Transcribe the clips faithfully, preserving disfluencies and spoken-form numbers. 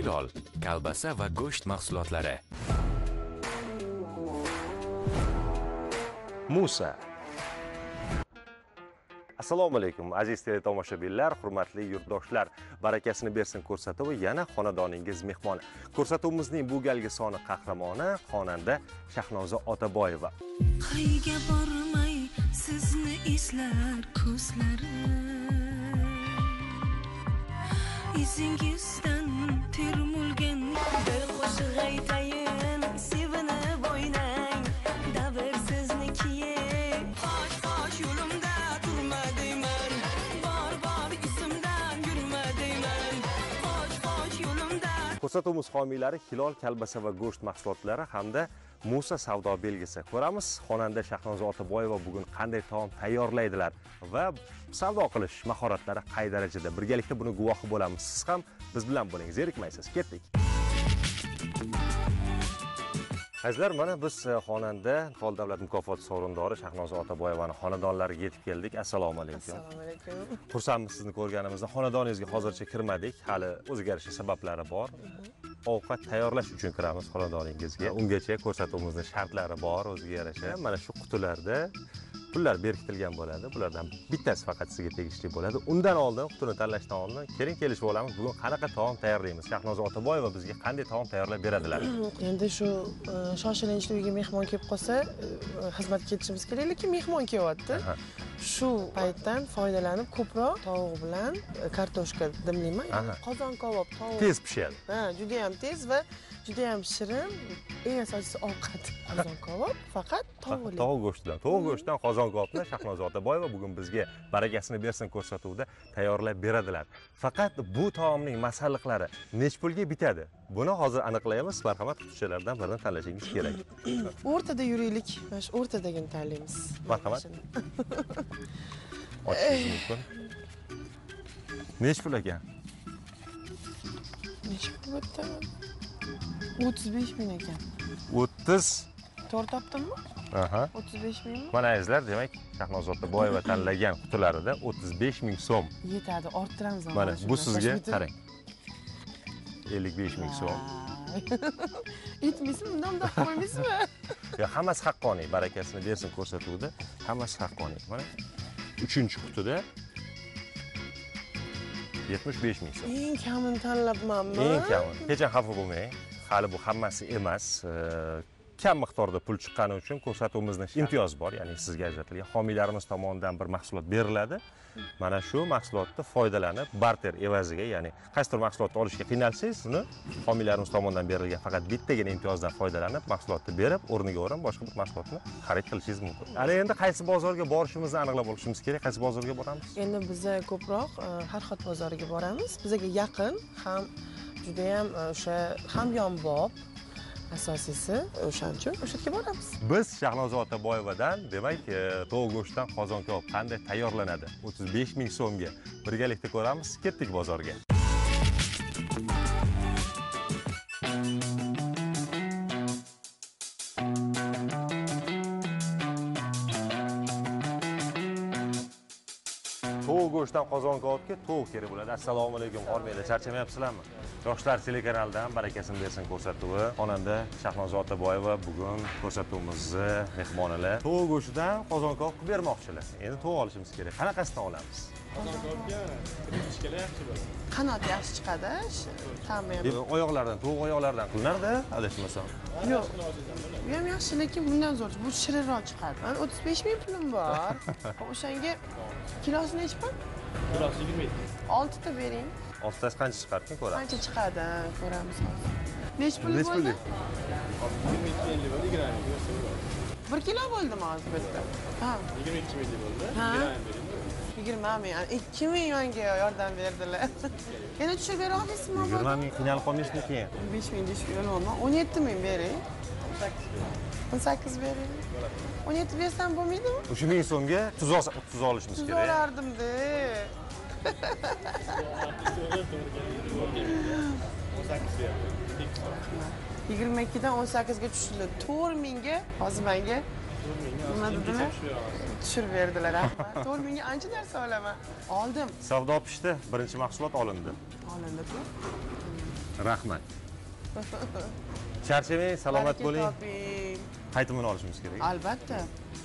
hilol, kolbasa va go'sht mahsulotlari. Musa. Assalomu alaykum aziz teletomoshabinlar, hurmatli yurtdoshlar. Barakasini bersin ko'rsatuvi yana xonadoningiz mehmoni. Ko'rsatuvimizning bu galgi soni qahramoni xonanda Shahnoza Otaboyeva. Qayga bormay sizni eslar ko'zlarim. Izingizdan termulgan bir qo'shiq aytayin, sevinib o'ynang. Davr sizniki. Qosh qosh yo'limda turma deyman. Bor bor isimdan yurma deyman. Qosh qosh yo'limda. Ko'rsatuvimiz homiylari hilol, kolbasa va go'sht mahsulotlari hamda Musa savdo belgisi. Ko'ramiz, xonanda Shahnoza Otabоева bugun qanday taom tayyorlaydilar va savdo qilish mahoratlari qay darajada. Birgalikda buni guvohi bo'lamiz. Siz ham biz bilan bo'ling, zerikmaysiz. Ketdik. Azizlar, mana biz xonanda Xol davlat mukofoti sovrindori Shahnoza Otaboyevani xonadonlariga yetib keldik. Assalomu alaykum. Assalomu alaykum. Xursandmiz sizni ko'rganimizda. Xonadoningizga hozircha kirmadik. Hali o'ziga yarasha sabablari bor. Ovqat tayyorlash uchun kiramiz xonadoningizga. Ungacha ko'rsatuvimizning shartlari bor, o'ziga yarasha. Mana shu qutilarda pullar berkitilgan bo'ladi. Bulardan bittasi faqat sizga tegishli bo'ladi. Undan oldin, qutini tanlashdan oldin keling kelishib olamiz. Bugun qanaqa taom tayyorlaymiz? Shahnoza Otaboyeva bizga qanday taom tayyorlab beradilar? Endi shu shoshilinchli uyga mehmon kelib qolsa, xizmatga ketishimiz kerak, lekin mehmon kelyapti. Shu paytdan foydalanib ko'proq tovuq bilan kartoshka dimlayman. Qozon kabob tovuq. Tez pishadi. Ha, juda ham tez va juda ham shirin. Eng asosiysi ovqat. Qozon kabob faqat tovuq. Tovuq go'shtidan. Tovuq go'shtidan qozon kabobni Shahnoza Otaboyeva bugun bizga barakasini bersin ko'rsatuvida tayyorlab beradilar. Faqat bu taomning masalliqlari nech pulga bitadi? Buni hozir aniqlaymiz. Marhamat, qutichalardan birini tanlashingiz kerak. O'rtada yuraylik. Mana shu o'rtadagini tanlaymiz. Marhamat. Ochishingiz mumkin. Nech pul ekan? Nech pul bo'pti? o'ttiz besh ming ekan. o'ttiz. To'g'ri topdimmi? Aha. o'ttiz besh mingmi? Mana azizlar, demak, Shahnoza Otaboyeva tanlagan qutilarida o'ttiz besh ming so'm. Yetadi, orttiramiz. Mana bu sizga qarang. ellik besh ming so'm. Yetmaysizmi? Bundan da qo'ymaysizmi? Ya hammasi haqqoniy, barakasini bersin ko'rsatuvda. Hammasi haqqoniy. Mana uchinchi qutida yetmish besh ming so'm. Eng kamini tanlabmanmi? Eng kami. Hech xafa bo'lmang. Hali bu hammasi emas. Kam miqdorda pul chiqqani uchun ko'rsatuvimizning imtiyozi bor, ya'ni sizga ajratilgan homiylarimiz tomonidan bir mahsulot beriladi. Mana shu mahsulotni foydalanib, barter evaziga, ya'ni qaysidir mahsulotni olishga qiynalsangiz, uni homiylarimiz tomonidan berilgan faqat bittagina imtiyozdan foydalanib, mahsulotni berib, o'rniga o'rin boshqa bir mahsulotni xarid qilishingiz mumkin. Ana endi qaysi bozorga borishimizni aniqlab olishimiz kerak. Qaysi bozorga boramiz? Endi biz ko'proq Harxot bozoriga boramiz. Bizga yaqin, ham juda ham o'sha hamyonbop. Asosiysi o'shaning uchun o'sha yerga boramiz. Biz Shahnoza Otaboyevadan, demak, tovuq go'shtidan qozon kabob qanday tayyorlanadi? o'ttiz besh ming so'mga birgalikda ko'ramiz. Ketdik bozorga. Tovuq go'shtidan qozon kabobga tovuq kerak bo'ladi. Assalomu alaykum. Hormayda, charchamayapsizlarmi? Yoshlar telekanalidan barakasini bersin ko'rsatuvi. Xonanda Shahnoza Otabоева bugun ko'rsatuvimizni mehmonilar. Tovuq go'shtidan qozon kabob qilib bermoqchilar. Endi tovuq olishimiz kerak. Qanaqasidan olamiz? Qozon kabobga kirishkala yaxshi bo'ladi. Qanot yaxshi chiqadi. Ta'mi ham. Oyoqlardan, tovuq oyoqlaridan qilinardi, adashmasam. Yo'q. Bu ham yaxshi, lekin bundan zo'r. Bu shirinroq chiqadi. Mana o'ttiz besh ming pulim bor. O'shanga kilosi nechi pul? Kilosi yigirma yetti. olti ta bering. Oltitasi qancha chiqarkan ko'ramiz. Qancha chiqadi, ko'ramiz hozir. Nech pul bo'ldi? yigirma ikki ellik bo'ldi, yigirma. bir kilo bo'ldimi hozir bu yerda? Ha. yigirma ikki ming bo'ldi. Ha. yigirma ming, ikki ming menga yordam berdilar. Yana tushirib bera olasizmi? yigirma ming qiynalib qolmaysizmi keyin? besh ming deyish yo'lmi? o'n yetti ming bering. o'n sakkiz bering. o'n yetti bersam bo'lmaydimi? uch ming so'mga tuz tuz olishimiz kerak. So'rardim-da. yigirma ikkidan o'n sakkizga tushdi. to'rt mingga hozir menga nima dedilar? Tushirib berdilar. Rahmat. to'rt mingga ancha narsa olaman. Oldim. Savdo pishdi. Birinchi mahsulot olindi. Olindi-ku. Rahmat. Charchamang, salomat bo'ling. toping. Qaytimini olishimiz kerak. Albatta.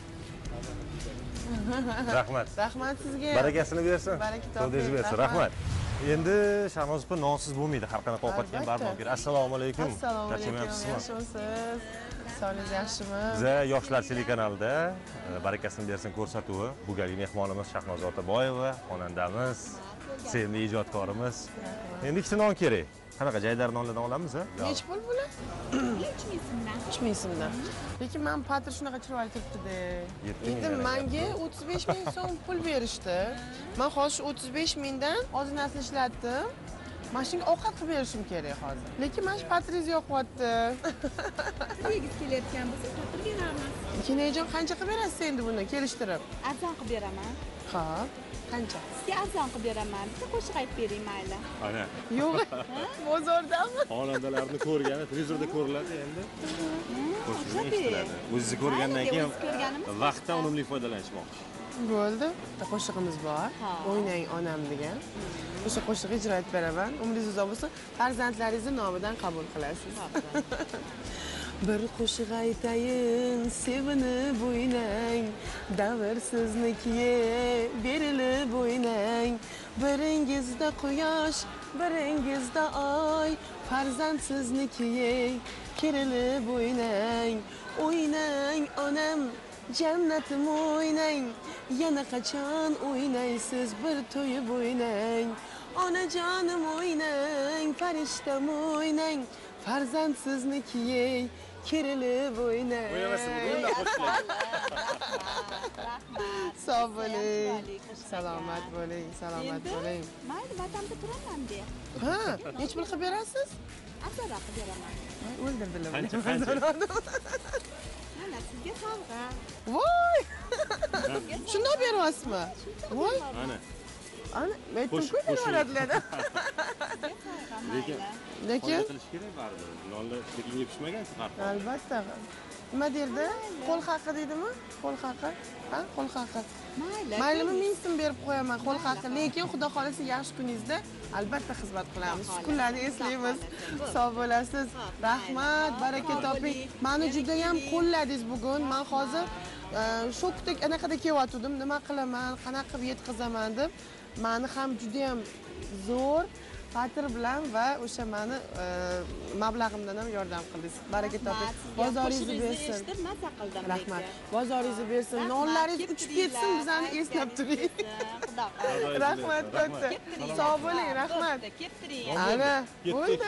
Rahmat. Rahmat sizga. Barakasini bersin. Baraka toping. Savdingiz bersin. Rahmat. Endi Shahnoza opa nonsiz bo'lmaydi. Har qanaqa ovqatga barmoq kerak. Assalomu alaykum. Assalomu alaykum. Charchamayapsizmi? Yaxshimisiz? Sog'ligingiz yaxshimi? Biza Yoshlar telekanalida barakasini bersin ko'rsatuvi. Bugungi mehmonimiz Shahnoza Otabоева, xonandamiz, sevimli ijodkorimiz. Endi ikkita non kerak. Qanaqa jaydar nonlardan olamiz, ha? Necha pul bular? uch ming so'mdan. uch ming so'mdan. Lekin men patr shunaqa chiroyli turibdi-da. Endi menga o'ttiz besh ming so'm pul berishdi. Men hozir o'ttiz besh mingdan ozinasini ishlatdim. Mana shunga ovqat qilib berishim kerak hozir. Lekin mana shu patringiz yoqyapti. Yegiz kelayotgan bo'lsa, patr beramiz. Kenajon qancha qilib berasiz endi buni kelishtirib? Arzon qilib beraman. Xo'p, qancha? Sizga arzon qilib beraman. Bitta qo'shiq aytib bering, mayli. Ana. Yo'q, bozordami? Xonandalarni ko'rgani televizorda ko'riladi endi. Qo'shiqni eshitiladi. O'zingiz ko'rgandan keyin vaqtdan unumli foydalanishmoqchi. Bo'ldi. Bitta qo'shig'imiz bor. O'ynang onam degan. O'sha qo'shiqni ijro etib beraman. Umringiz uzoq bo'lsin. Farzandlaringizni nomidan qabul qilasiz. Bir qo'shiq aytayin, sevinib o'ynang, davr siznikiga berilib o'ynang. Biringizda quyosh, biringizda oy, farzand siznikiga kerilib o'ynang. O'ynang onam, jannatim o'ynang, yana qachon o'ynaysiz bir to'yib o'ynang. Onajonim o'ynang, farishtam o'ynang, farzand siznikiga kerilib o'ynang. Sog' bo'ling, salomat bo'ling, salomat bo'ling. Mayli, vatanda turaman de. Ha, nech pul qilib berasiz? Arzon qilib beraman. O'ldirdilar. Qancha qancha? Mana sizga sovg'a. Voy! Shundoq beryapsizmi? Voy! Ana. Ana, men turku beradilar. Lekin Lekin qilish kerak baribir. Nonlar tekinga pishmagan faqat. albatta. Nima derdi? Qo'l haqi deydimi? Qo'l haqi? Ha, qo'l haqi. Mayli. Maylimi ming so'm berib qo'yaman qo'l haqi. Lekin xudo xolisa yaxshi kuningizda albatta xizmat qilamiz. Kunlarni eslaymiz. Sog' bo'lasiz. Rahmat, baraka toping. Meni juda ham qo'lladingiz bugun. Men hozir shokdek anaqada kelyotgandim. Nima qilaman, qanaqa qilib yetkazaman deb. Meni ham juda ham zo'r patr bilan va o'sha meni mablag'imdan ham yordam qildingiz. Baraka toping. Bozoringizni bersin. Maza qildim. Rahmat. Bozoringizni bersin. Nonlaringiz uchib ketsin, bizani eslab turing. Xudo xohlasa. Rahmat katta. Sog' bo'ling, rahmat. Keltiring. Ana, bo'ldi.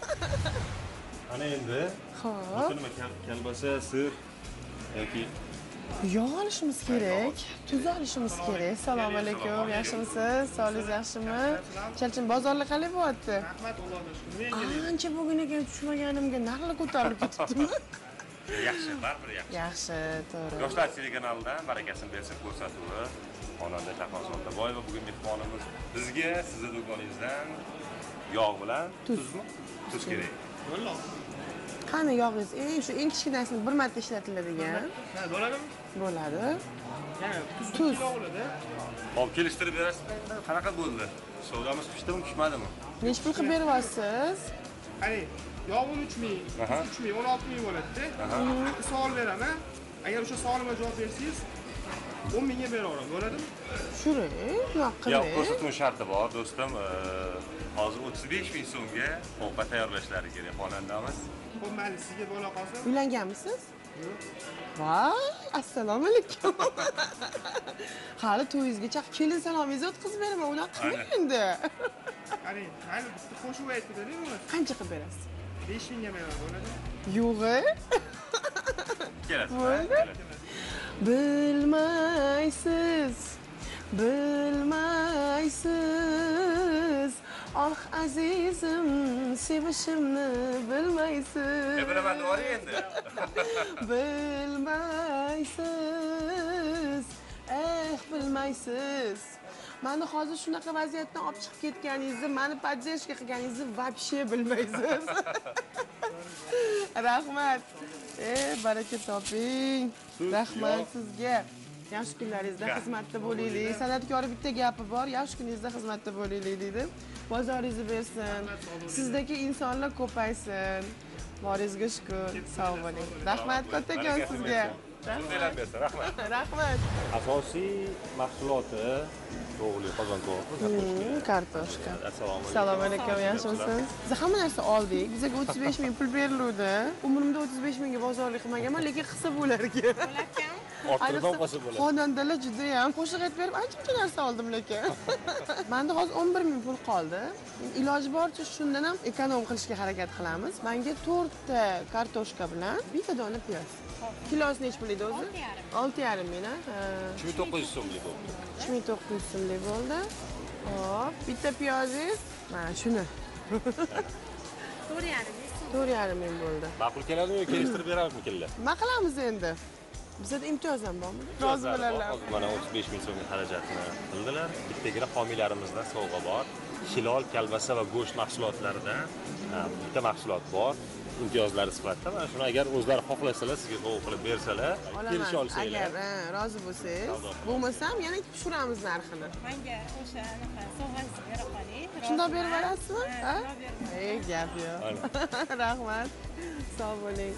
Ana endi. Xo'p. Nima kalbasa, sir yoki Yog' olishimiz kerak, tuz olishimiz kerak. Assalomu alaykum, yaxshimisiz? Sog'ligingiz yaxshimi? Chalchin, bozorlar qalay bo'lyapti? Rahmat, Allohga shukr. Ancha bo'lgan ekan tushmaganimga narxlar ko'tarilib ketibdimi? yaxshi, baribir yaxshi. Yaxshi, to'g'ri. Yoshlar telekanalidan barakasini bersin ko'rsatuvi. Xonanda Shahnoza Otabоева bugun mehmonimiz. Bizga sizni do'koningizdan yog' bilan tuzmi? Tuz kerak. Bo'ldi. Qani yog'ingiz? Eng shu eng kichkinasini bir marta ishlatiladigan. Ha, bo'ladimi? Bo'ladi. Yana tuz Tuz. bo'ladi. Hop, kelishtirib berasiz. Qanaqa bo'ldi? Savdomiz pishdimi, pishmadimi? Necha pul qilib beryapsiz? Qani, yog' uch ming, Aha. uch ming, o'n olti ming bo'ladi-da. Savol beraman. Agar o'sha savolimga javob bersangiz, o'n mingga beraveraman, bo'ladimi? Shuring, nima Yo'q, qiling? ko'rsatuv sharti bor, do'stim. Hozir o'ttiz besh ming so'mga ovqat tayyorlashlari kerak xonandamiz. Xo'p, mayli, sizga bo'la qolsin. Uylanganmisiz? Voy, assalomu alaykum. Hali to'yingizgacha kelin salomingizni o'tkazib beraman, unaqa qilmang endi. Qani, mayli, bitta qo'shib aytdi-da, nima? Qancha qilib berasiz? besh mingga beraman, bo'ladimi? Yo'g'i. Kelasiz. Bo'ldi. Bilmaysiz, bilmaysiz. Ah azizim, sevishimni bilmaysiz. Bilaman, bor endi. Bilmaysiz. Eh, bilmaysiz. Meni hozir shunaqa vaziyatdan olib chiqib ketganingizni, meni podдержка qilganingizni вообще bilmaysiz. Rahmat. Eh, baraka toping. Rahmat sizga. Yaxshi kunlaringizda xizmatda bo'laylik. San'atkor bitta gapi bor, yaxshi kuningizda xizmatda bo'laylik deydi. Bozoringizni bersin. Sizdagi insonlar ko'paysin. Boringizga shukr. Sog' bo'ling. Rahmat kattakon sizga. Rahmat. Rahmat. Asosiy mahsuloti to'g'ri qozon to'g'ri. Kartoshka. Assalomu alaykum. Assalomu alaykum, yaxshimisiz? Biz hamma narsa oldik. Bizga o'ttiz besh ming pul berildi. Umrimda o'ttiz besh mingga bozorlik qilmaganman, lekin qilsa bo'lar ekan. Ortidan qilsa bo'ladi. Xonandalar juda ham qo'shiq aytib berib, ancha narsa oldim lekin. Menda hozir o'n bir ming pul qoldi. Iloji boricha shundan ham ekonom qilishga harakat qilamiz. Menga to'rtta kartoshka bilan bitta dona piyoz. Kilosi necha pul edi o'zi? olti yarim ming, ha? uch ming to'qqiz yuz so'mlik bo'ldi. uch ming to'qqiz yuz so'mlik bo'ldi. Hop, bitta piyozingiz mana shuni. to'rt yarim ming. to'rt yarim ming bo'ldi. Ma'qul keladimi yoki kelishtirib beramizmi kellar? Nima qilamiz endi? Bizda imtiyoz ham bormi? Rozi bo'larlar. Mana o'ttiz besh ming so'mlik xarajatni qildilar. Bittagina homilarimizdan sovg'a bor. Hilol, kalbasa va go'sht mahsulotlaridan bitta mahsulot bor. Imtiyozlari sifatida mana shuni agar o'zlari xohlasalar sizga sovg'a qilib bersalar, kelisha olsanglar. Agar rozi bo'lsangiz, bo'lmasam yana tushiramiz narxini. Menga o'sha anaqa sovg'angizni bera qoling. Shundoq berib berasizmi? Ha? Ey, gap yo'q. Rahmat. Sog' bo'ling.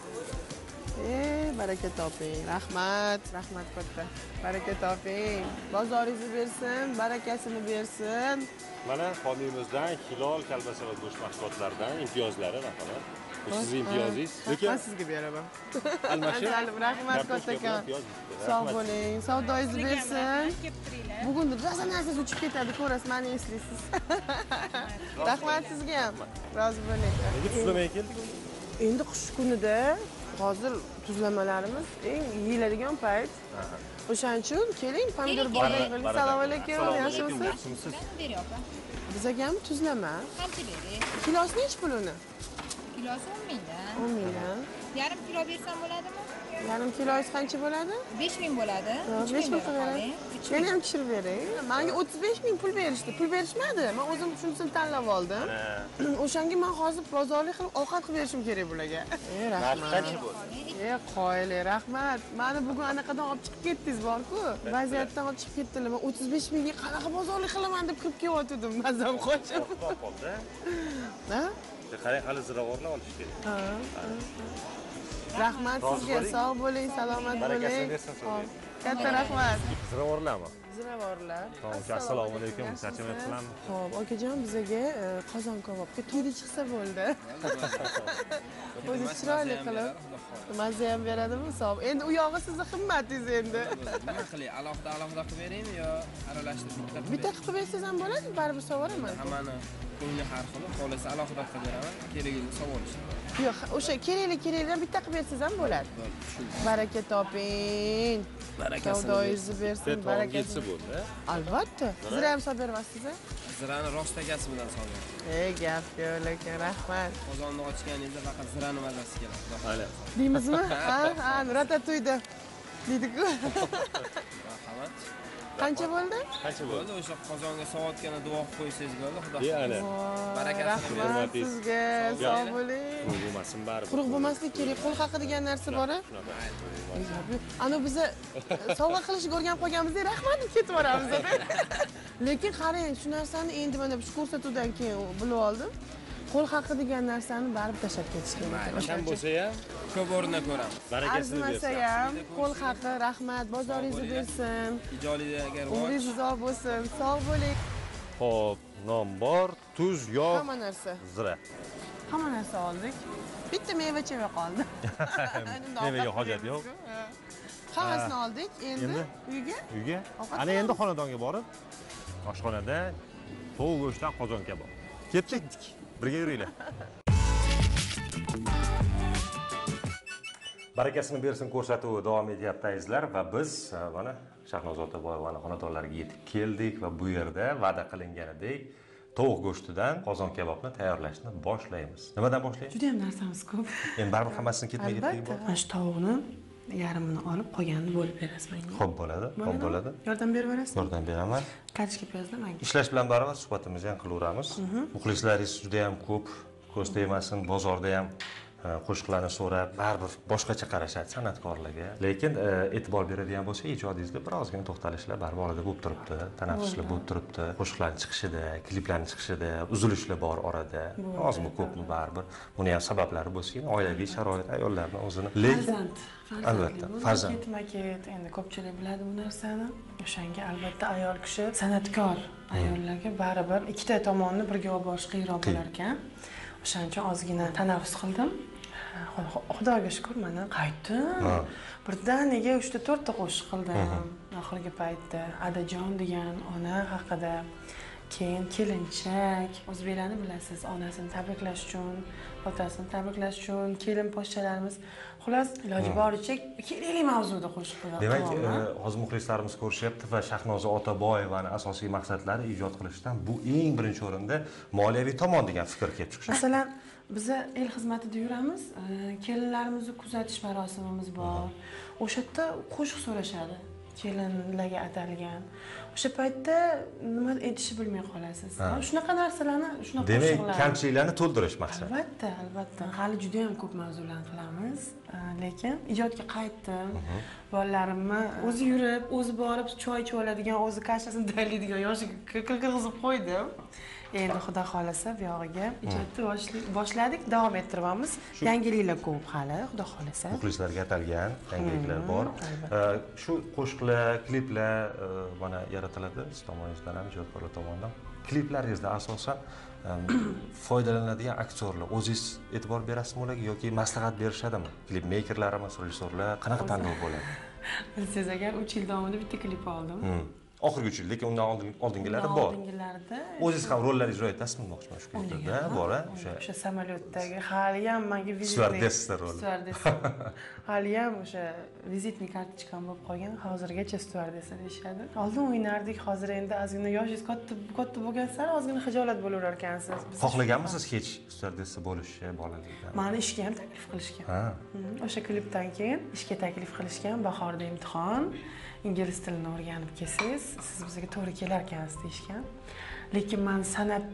Ey, baraka toping. Rahmat, rahmat katta. Baraka toping. Bozoringizni bersin, barakasini bersin. Mana homiyimizdan hilol, kalbasa va go'sht mahsulotlaridan imtiyozlari marhamat. Bu sizning imtiyozingiz. Lekin men sizga beraman. Almashib. Rahmat kattakon. Sog' bo'ling. Savdoyingizni bersin. Bugun rosa narsangiz uchib ketadi, ko'rasiz, meni eslaysiz. Rahmat sizga ham. Rozi bo'ling. Nega tuzlamay keldingiz? Endi qish kunida hozir tuzlamalarimiz eng yeyiladigan payt. O'shaning uchun keling, pomidor boring qiling. Assalomu alaykum, yaxshimisiz? Bizga ham tuzlama. Qancha bering? Kilosi necha pul uni? Kilosi o'n mingdan. o'n mingdan. Yarim kilo bersam bo'ladimi? Yarim kilosi qancha bo'ladi? besh ming bo'ladi. besh ming qilib bering. Meni ham tushirib bering. Menga o'ttiz besh ming pul berishdi. Pul berishmadi. Men o'zim shunisini tanlab oldim. O'shanga men hozir bozorlik qilib ovqat qilib berishim kerak bularga. Ey, rahmat. Ey, qoyili, rahmat. Meni bugun anaqadan olib chiqib ketdingiz bor-ku. Vaziyatdan olib chiqib ketdilar. Men o'ttiz besh mingga qanaqa bozorlik qilaman deb kirib kelyotgandim. Mazam qochib. Qoldi. Ha? Qarang, hali ziravorlar olish kerak. Ha. Rahmat sizga, sog' bo'ling, salomat bo'ling. Katta rahmat. Ziravorlarmi? Ziravorlar. Assalomu alaykum. Charchamayapsizlarmi? Xo'p, okajon bizga qozon kabobga to'yda chiqsa bo'ldi. O'zi chiroyli qilib. Mazza ham beradimi? Sog'. Endi u yog'i sizni himmatingiz endi. Nima qilay? Alohida alohida qilib beraymi yo aralashtirib bitta? Bitta qilib bersangiz ham bo'ladi, baribir sovoraman. Hammani ko'ngli har xil, xohlasa alohida qilib beraman, keligini savolish. Yo'q, o'sha kerakli keraklidan bitta qilib bersangiz ham bo'ladi. Baraka toping. Savdoyingizni bersin, barakasi bo'ldi. Albatta. Zira ham solib berasiz, a? Zirani rost egasi bilan soldim. Ey, gap yo'q, lekin rahmat. Qozonni ochganingizda faqat zirani mazasi keladi. Hali. Deymizmi? Ha, ha, ratatuyda. Deydi-ku. Marhamat. Qancha bo'ldi? Qancha bo'ldi? Bo'ldi, o'sha qozonga sovotganda duo qilib qo'ysangiz bo'ldi, xudo Ya'ni. barakasini Rahmat sizga, sog' bo'ling. Quruq bo'lmasin baribir. Quruq bo'lmaslik kerak, qo'l haqi degan narsa bor-a? Ana biz sovg'a qilishga o'rganib qolganmizda rahmat deb ketib boramiz. Lekin qarang, shu narsani endi mana shu ko'rsatuvdan keyin bilib oldim. Qo'l haqi degan narsani baribir tashlab ketish kerak. Kam bo'lsa ham ko'p o'rinda ko'ramiz. barakasini Arzimasa bersin. ham qo'l haqi, rahmat, bozoringizni bersin. Ijoliga Umringiz uzoq bo'lsin, sog' bo'ling. Xo'p, non bor, tuz, yog', Hamma narsa. zira. Hamma narsa oldik. Bitta meva-cheva qoldi. Mevaga hojat yo'q. Hammasini oldik. Endi uyga? Uyga. Ovqat Ana endi xonadonga borib, oshxonada tovuq go'shtdan qozon kabob. Ketdik. Birga yuringlar. Barakasini bersin ko'rsatuvi davom etyapti azizlar va biz mana Shaҳноза Отабоеваning xonadonlariga yetib keldik va bu yerda va'da qilinganidek tovuq go'shtidan qozon kabobni tayyorlashni boshlaymiz. Nimadan boshlaymiz? Juda ham narsamiz ko'p. Endi baribir hammasini ketmay ketdik bor. Mana shu tovuqni yarimini olib qolganini bo'lib berasiz menga. Xo'p bo'ladi, xo'p bo'ladi. Yordam berib berasiz? Yordam beraman. Kartoshka piyozni menga. Ishlash bilan baravar suhbatimizni ham qilaveramiz. Muxlislaringiz juda ham ko'p, ko'z tegmasin, bozorda ham qo'shiqlarni so'rab, baribir boshqacha qarashadi san'atkorlarga. Lekin e'tibor beradigan bo'lsa, ijodingizda birozgina to'xtalishlar baribir orada bo'lib turibdi, tanaffuslar bo'lib turibdi. Qo'shiqlarning chiqishida, kliplarning chiqishida uzilishlar bor orada. Ozmi ko'pmi baribir. Buni ham sabablari bo'lsa, oilaviy sharoit ayollarning o'zini. Lekin albatta, farzand. Ketma-ket, endi ko'pchilik biladi bu narsani. O'shanga albatta ayol kishi san'atkor ayollarga baribir ikkita tomonni birga olib borish qiyinroq bo'lar ekan. O'shaning uchun ozgina tanaffus qildim. Xudoga shukr, mana qaytdim. Birdaniga uchta to'rtta qo'shiq qildim. Oxirgi paytda Adajon degan ona haqida, keyin kelinchak, o'zbeklarni bilasiz, onasini tabriklash uchun, otasini tabriklash uchun kelin poshshalarimiz, xullas iloji boricha kerakli mavzuda qo'shiq qildim. Demak, hozir muxlislarimiz ko'rishyapti va Shaҳnozа Отабоевani asosiy maqsadlari ijod qilishdan bu eng birinchi o'rinda moliyaviy tomon degan fikr kelib chiqishi. Masalan, biz el xizmatida yuramiz, kelinlarimizni kuzatish marosimimiz bor. O'sha yerda qo'shiq so'rashadi. Kelinlarga atalgan. O'sha paytda nima aytishni bilmay qolasiz. Shunaqa narsalarni, shunaqa qo'shiqlar. Demak, kamchiliklarni to'ldirish maqsad. Albatta, albatta. Hali juda ham ko'p mavzularni qilamiz, lekin ijodga qaytdim. Bolalarimni o'zi yurib, o'zi borib choy ichib oladigan, o'zi kashasini tayyorlaydigan yoshiga kirgizib qo'ydim. Endi xudo xolasa bu yog'iga ijodni boshladik, davom ettiramiz. Yangiliklar ko'p hali, xudo xolasa. Muxlislarga atalgan yangiliklar bor. Shu qo'shiqlar, kliplar mana yaratiladi siz tomoningizdan ham, ijodkorlar tomonidan. Kliplaringizda asosan foydalanadigan aktyorlar o'zingiz e'tibor berasizmi ularga yoki maslahat berishadimi? Klip mekerlarimi, rejissyorlar qanaqa tanlov bo'ladi? Siz agar uch yil davomida bitta klip oldim. Oxirgi uch yil, lekin undan oldingilari bor. Oldingilarda O'zingiz ham rollar ijro etasizmi demoqchiman shu klipda? Bor, o'sha o'sha samolyotdagi hali ham menga vizitni stewardessa roli. Stewardessa. Hali ham o'sha vizitni kartochkam bo'lib qolgan. Hozirgacha stewardessa deyshadi. Oldin o'ynardik, hozir endi ozgina yoshingiz katta katta bo'lgan sari ozgina xijolat bo'laverar ekansiz. Xohlaganmisiz hech stewardessa bo'lishni bolalikdan? Meni ishga ham taklif qilishgan. Ha. O'sha klipdan keyin ishga taklif qilishgan, bahorda imtihon. İngliz tilini o'rganib kelsangiz, siz bizga to'g'ri kelar ekansiz deyishgan. Lekin men san'at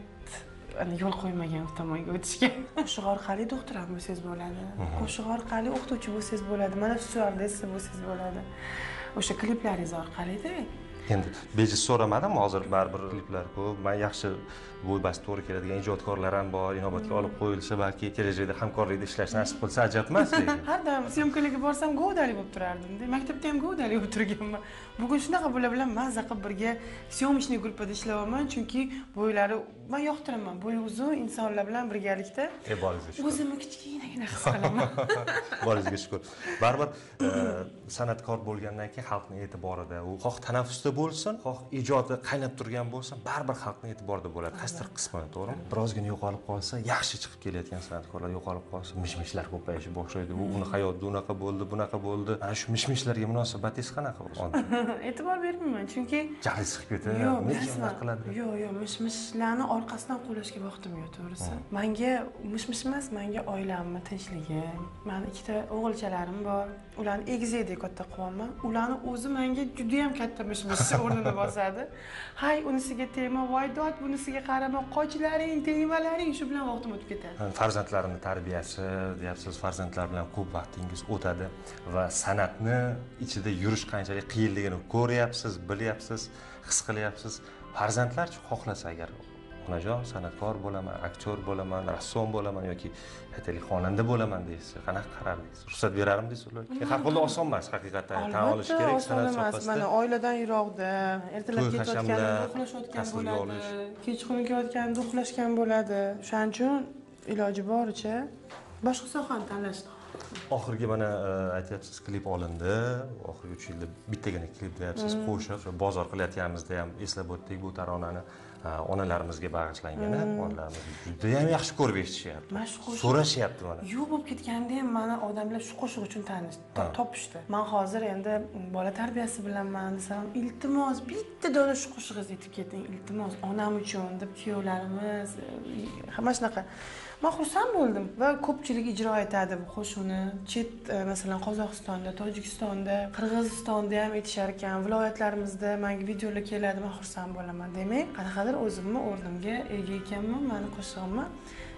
yo'l qo'ymagan tomonga o'tishga. Qo'shiq orqali doktor ham bo'lsangiz bo'ladi. Qo'shiq orqali o'qituvchi bo'lsangiz bo'ladi. Mana stewardessa bo'lsangiz bo'ladi. O'sha kliplaringiz orqali-da. Endi bejiz so'ramadim, hozir baribir kliplar ko'p. Men yaxshi bo'ybasti to'g'ri keladigan ijodkorlar ham bor, inobatga olib qo'yilsa, balki kelajakda hamkorlikda ishlash nasib qilsa ajab emas lekin. Har doim syomkalarga borsam govdali bo'lib turardim-da. Maktabda ham govdali bo'lib turganman. Bugun shunaqa bo'la bilan mazza qilib birga syomishniy gruppada ishlayapman, chunki bo'ylari men yoqtiraman. Bo'yi uzun insonlar bilan birgalikda. E Boringizga shukur. O'zimni kichkinagina his qilaman. Boringizga shukur. Baribir san'atkor bo'lgandan keyin xalqning e'tiborida, u xoh tanaffusda bo'lsin, xoh ijodi qaynab turgan bo'lsin, baribir xalqning e'tiborida bo'ladi. Qaysidir qismini, to'g'rimi? Birozgina yo'qolib qolsa, yaxshi chiqib kelayotgan san'atkorlar yo'qolib qolsa, mishmishlar ko'payishni boshlaydi. U uni hayotda unaqa bo'ldi, bunaqa bo'ldi. Ana shu mishmishlarga munosabatingiz qanaqa? E'tibor bermayman, chunki jahlingiz chiqib ketadi. Nima qiladi? Yo'q, yo'q, mishmishlarni orqasidan qo'llashga vaqtim yo'q, to'g'risi. Menga mishmish emas, menga oilamni tinchligi. Meni ikkita o'g'ilchalarim bor. Ularni egizakdek katta qilaman. Ularni o'zi menga juda ham katta mishmish o'rnini bosadi. Hay, unisiga tegma, voy dod, bunisiga qarama, qochlaring, tegmalaring, shu bilan vaqtim o'tib ketadi. Farzandlarimni tarbiyasi, deyapsiz, farzandlar bilan ko'p vaqtingiz o'tadi va san'atni ichida yurish qanchalik qiyinligini ko'ryapsiz, bilyapsiz, his qilyapsiz. Farzandlar xohlasa agar onajon san'atkor bo'laman, aktyor bo'laman, rassom bo'laman yoki aytaylik xonanda bo'laman deysiz, qanaqa qarardingiz? Ruxsat berardingiz ularga? Har holda oson emas haqiqatan. Tan olish kerak san'at sohasida. Mana oiladan yiroqda, ertalab ketayotganda uxlashayotgan bo'ladi, kechqurun kelayotganda uxlashgan bo'ladi. Shuning uchun iloji boricha boshqa sohani tanlashdi. Oxirgi mana aytyapsiz klip olindi. Oxirgi uch yilda bittagina klip deyapsiz, qo'shiq. Bozor qilayotganimizda ham eslab o'tdik bu taronani. Onalarimizga bag'ishlangan, onalarimiz juda ham yaxshi ko'rib eshitishyapti. So'rashyapti mana. Yo'q bo'lib ketganda ham mana odamlar shu qo'shiq uchun tanishdi, topishdi. Men hozir endi bola tarbiyasi bilanman desam, iltimos bitta dona shu qo'shig'ingizni aytib keting, iltimos onam uchun deb kuyovlarimiz hamma shunaqa. Men xursand bo'ldim va ko'pchilik ijro etadi bu qo'shiqni. Chet masalan Qozog'istonda, Tojikistonda, Qirg'izistonda ham aytishar ekan, viloyatlarimizda menga videolar keladi, men xursand bo'laman. Demak, qanaqadir o'zimni o'rnimga ega ekanman, meni qo'shig'imni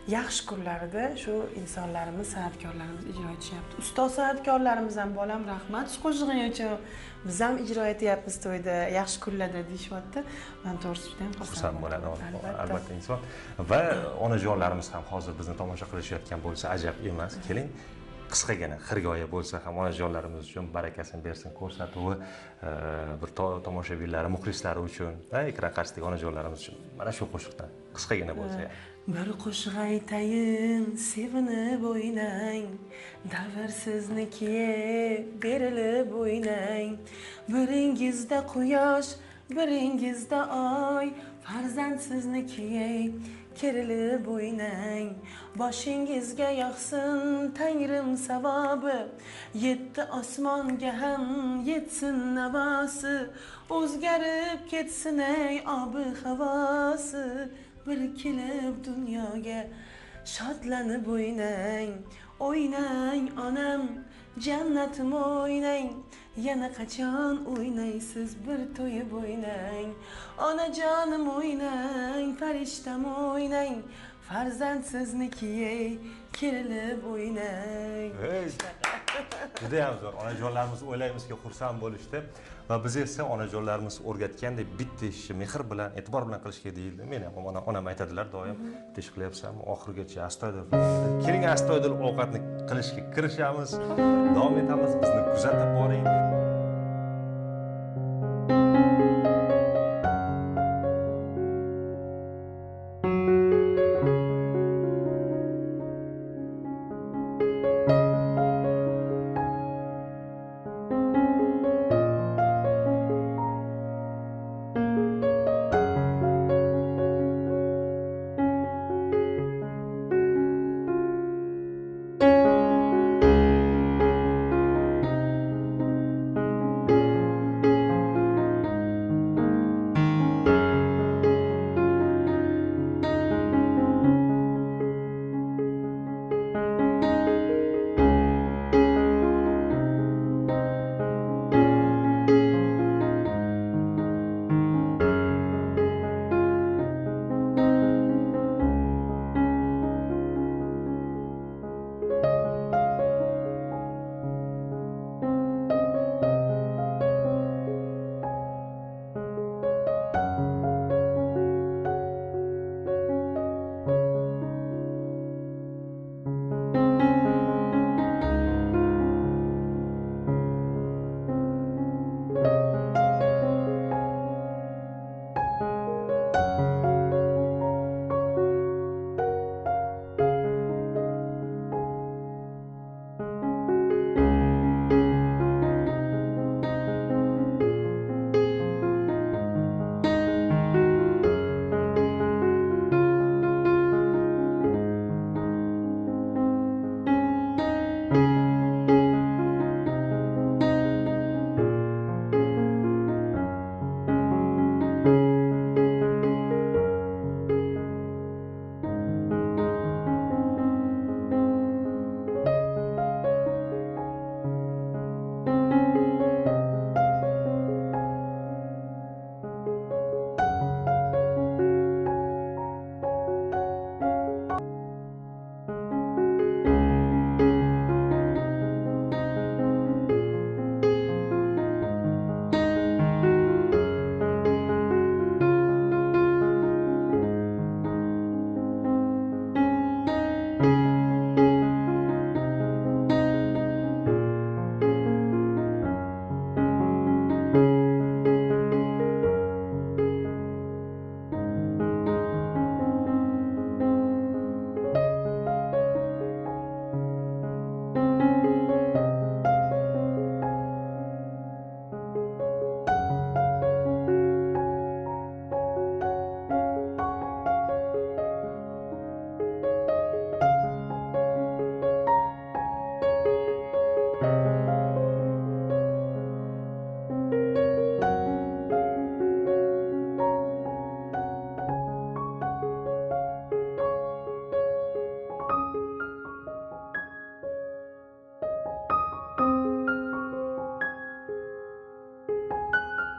yaxshi kunlarda shu insonlarimiz, san'atkorlarimiz ijro etishyapti. Ustoz san'atkorlarimiz ham bolam rahmat shu qo'shig'ing uchun. Biz ham ijro etyapmiz to'yda, yaxshi kunlarda deyishyapti. Men to'g'risi juda ham xursand bo'ladi albatta inson. Va onajonlarimiz ham hozir bizni tomosha qilishayotgan bo'lsa ajab emas. Keling, qisqagina xirgoya bo'lsa ham onajonlarimiz uchun barakasini bersin, ko'rsatuvi bir tomoshabinlari, muxlislari uchun, va ekran qarshisidagi onajonlarimiz uchun mana shu qo'shiqdan qisqagina bo'lsa. Bir qo'shiq aytayin, sevinib o'ynang, davr siznikiga berilib o'ynang. Biringizda quyosh, biringizda oy, farzand siznikiga kerilib o'ynang. Boshingizga yoqsin Tangrim savobi, yetti osmonga ham yetsin navosi, o'zgarib ketsin ey obi havosi. Bir kelib dunyoga shodlanib o'ynang, o'ynang onam, jannatim o'ynang. Yana qachon o'ynaysiz bir to'yib o'ynang. Onajonim o'ynang, farishtam o'ynang. Farzand siznikiga kerilib o'ynang. Juda ham zo'r. Onajonlarimiz o'ylaymizki, xursand bo'lishdi va biz esa onajonlarimiz o'rgatgandek bitta ishni mehr bilan, e'tibor bilan qilishga deyildi. Men ham onam aytadilar doim, bitta ish qilyapsan, oxirigacha astoydil. Keling, astoydil ovqatni qilishga kirishamiz. Davom etamiz. Bizni kuzatib boring.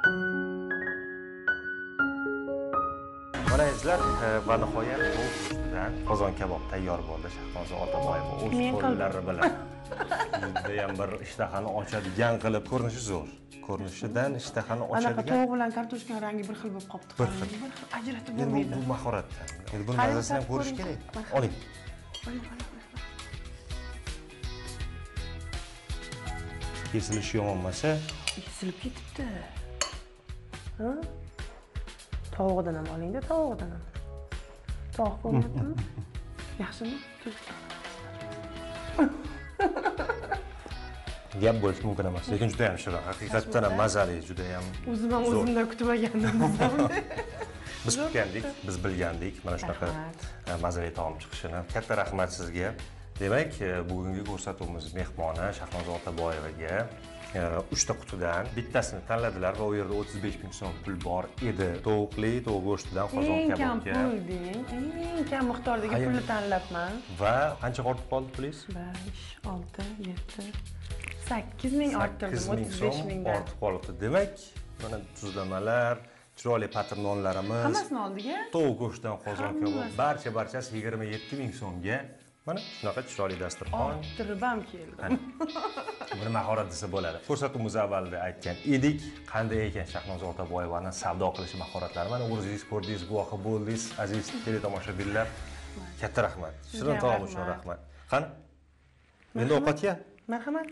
Mana izlar va nihoyat bu go'shtidan qozon kabob tayyor bo'ldi. Shaҳnozа Otabоева o'z qo'llari bilan judayam bir ishtahani ochadigan qilib, ko'rinishi zo'r. Ko'rinishidan ishtahani ochadigan. Anaqa tovuq bilan kartoshkaning rangi bir xil bo'lib qolibdi. Bir xil. Bir xil ajratib Endi bo'lmaydi. bu mahoratdan. Endi buni mazasini ham ko'rish kerak. Oling. Kesilishi yomon emas-a? Kesilib ketibdi. Ha? Tovuqdan ham oling-da, tovuqdan ham. Tovuq ko'ryaptimi? Yaxshimi? Gap bo'lishi mumkin emas, lekin juda ham shirin. Haqiqatdan ham mazali, juda ham. O'zim ham o'zimdan kutmagandim. Biz kutgandik, biz bilgandik mana shunaqa mazali taom chiqishini. Katta rahmat sizga. Demak, bugungi ko'rsatuvimiz mehmoni Shaҳноза Отабоеваga uchta qutidan bittasini tanladilar va u yerda o'ttiz besh ming so'm pul bor edi. Tovuqli, tovuq go'shtidan qozon kabobga. Eng kam pul deng, eng kam miqdordagi pulni tanlabman. Va qancha ortib qoldi pulingiz? besh, olti, yetti, sakkiz ming orttirdim, o'ttiz besh mingdan. Ortib qolibdi. Demak, mana tuzlamalar, chiroyli paternonlarimiz. Hammasini oldiga. Tovuq go'shtidan qozon kabob, barcha barchasi yigirma yetti ming so'mga. Mana shunaqa chiroyli dasturxon. Orttirib ham keldim. Buni mahorat desa bo'ladi. Ko'rsatuvimiz avvalida aytgan edik, qanday ekan Shaҳноза Отабоеваning savdo qilish mahoratlari. Mana o'zingiz ko'rdingiz, guvohi bo'ldingiz, aziz teletomoshabinlar. Katta rahmat. Shirin taom uchun rahmat. Qani? Endi ovqatga. Marhamat.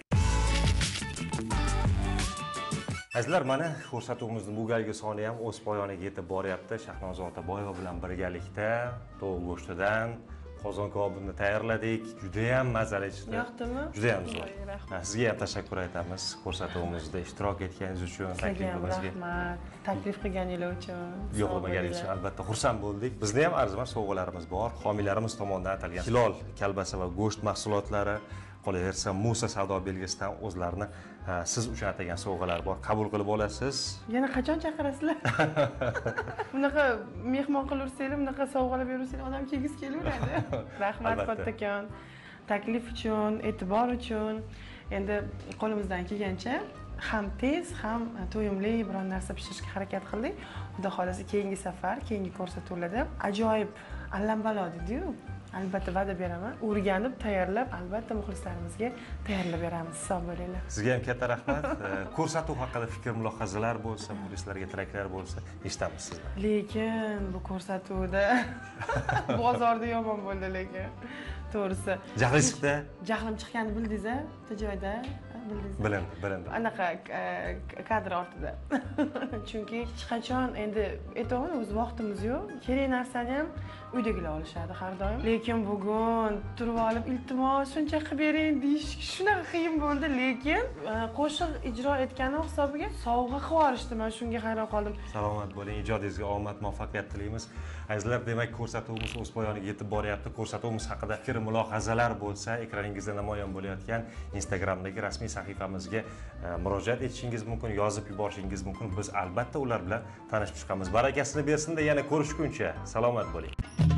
Azizlar, mana ko'rsatuvimizning bu galgi soni ham o'z poyoniga yetib boryapti. Shaҳноза Otабоева bilan birgalikda tovuq go'shtidan qozon kabobini tayyorladik. Juda ham mazali chiqdi. Yoqdimi? Juda ham zo'r. Sizga ham tashakkur aytamiz ko'rsatuvimizda ishtirok etganingiz uchun, taklifimizga. Rahmat. Taklif qilganingiz uchun. Yo'qlamaganingiz uchun albatta xursand bo'ldik. Bizning ham arzimas sovg'alarimiz bor. Homiylarimiz tomonidan atalgan hilol kalbasa va go'sht mahsulotlari, qolaversa Musa savdo belgisidan o'zlarini siz uchun atagan sovg'alar bor. Qabul qilib olasiz. Yana qachon chaqirasizlar? Bunaqa mehmon qilaversanglar, bunaqa sovg'alar beraversanglar, odam kelgisi kelaveradi. Rahmat kattakon. Taklif uchun, e'tibor uchun. Endi qo'limizdan kelgancha ham tez, ham to'yimli biron narsa pishirishga harakat qildik. Xudo xolasa keyingi safar, keyingi ko'rsatuvlarda ajoyib allambalo dedi-yu. Albatta va'da beraman. O'rganib, tayyorlab, albatta muxlislarimizga tayyorlab beramiz. Sog' bo'linglar. Sizga ham katta rahmat. Ko'rsatuv haqida fikr mulohazalar bo'lsa, muxlislarga tilaklar bo'lsa, eshitamiz sizdan. Lekin bu ko'rsatuvda bozorda yomon bo'ldi lekin. To'g'risi. Jahli chiqdi. Jahlim chiqqanini bildingiz-a? Bitta joyda bildingiz. Bilindi, bilindi. Anaqa kadr ortida. Chunki hech qachon endi aytaman, o'z vaqtimiz yo'q. Kerak narsani ham uydagilar olishadi har doim. Lekin bugun turib olib iltimos shuncha qilib bering deyish shunaqa qiyin bo'ldi, lekin qo'shiq ijro etgani hisobiga sovg'a qilib yuborishdi. Men shunga hayron qoldim. Salomat bo'ling, ijodingizga omad, muvaffaqiyat tilaymiz. Azizlar, demak ko'rsatuvimiz o'z poyoniga yetib boryapti. Ko'rsatuvimiz haqida fikr mulohazalar bo'lsa, ekraningizda namoyon bo'layotgan Instagramdagi rasmiy sahifamizga murojaat etishingiz mumkin, yozib yuborishingiz mumkin. Biz albatta ular bilan tanishib chiqamiz. Barakasini bersin-da, yana ko'rishguncha salomat bo'ling.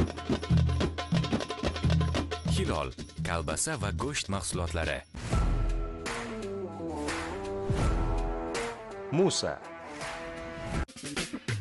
Hilol, kalbasa va go'sht mahsulotlari. Musa